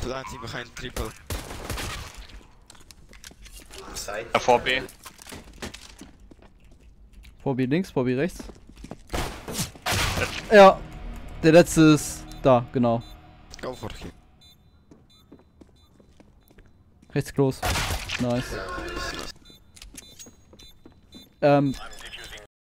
Ein Team behind triple. Side. VB. VB links, VB rechts. Ja, der letzte ist da, genau. Go for him. Rechts close. Nice. Nice.